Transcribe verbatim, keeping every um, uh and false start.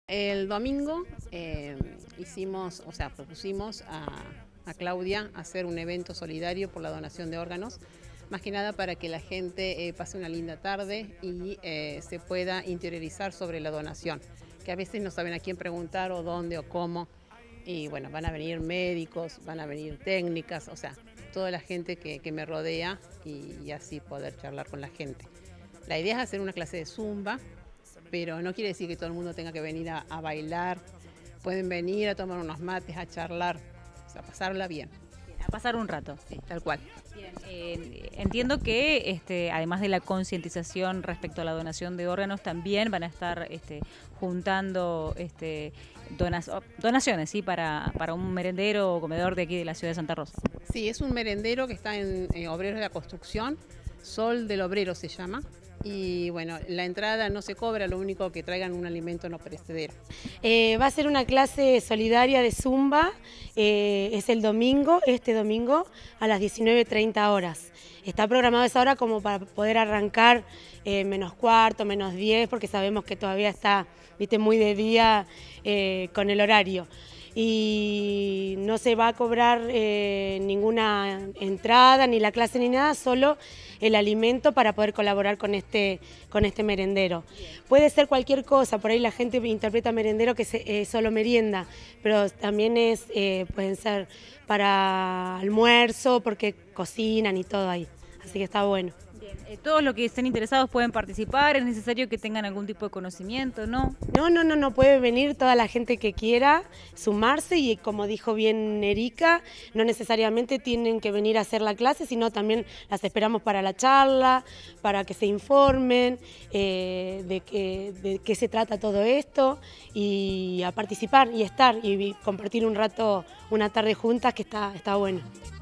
El domingo eh, hicimos, o sea, propusimos a, a Claudia hacer un evento solidario por la donación de órganos, más que nada para que la gente eh, pase una linda tarde y eh, se pueda interiorizar sobre la donación, que a veces no saben a quién preguntar o dónde o cómo. Y bueno, van a venir médicos, van a venir técnicas, o sea, toda la gente que, que me rodea y, y así poder charlar con la gente. La idea es hacer una clase de Zumba, pero no quiere decir que todo el mundo tenga que venir a, a bailar. Pueden venir a tomar unos mates, a charlar, o sea, pasarla bien. A pasar un rato. Sí, tal cual. Bien, eh, entiendo que este, además de la concientización respecto a la donación de órganos, también van a estar este, juntando este, donas, donaciones, ¿sí? para, para un merendero o comedor de aquí de la ciudad de Santa Rosa. Sí, es un merendero que está en, en Obreros de la Construcción, Sol del Obrero se llama. Y bueno, la entrada no se cobra, lo único que traigan un alimento no perecedero. Eh, va a ser una clase solidaria de Zumba, eh, es el domingo, este domingo, a las diecinueve treinta horas. Está programado esa hora como para poder arrancar eh, menos cuarto, menos diez, porque sabemos que todavía está, viste, muy de día eh, con el horario. Y no se va a cobrar eh, ninguna entrada, ni la clase ni nada, solo el alimento para poder colaborar con este, con este merendero. Puede ser cualquier cosa, por ahí la gente interpreta merendero que es eh, solo merienda, pero también es, eh, pueden ser para almuerzo, porque cocinan y todo ahí, así que está bueno. Bien, eh, todos los que estén interesados pueden participar, es necesario que tengan algún tipo de conocimiento, ¿no? No, no, no, no puede venir toda la gente que quiera sumarse y como dijo bien Erika, no necesariamente tienen que venir a hacer la clase, sino también las esperamos para la charla, para que se informen eh, de, qué, de qué se trata todo esto y a participar y estar y compartir un rato, una tarde juntas que está, está bueno.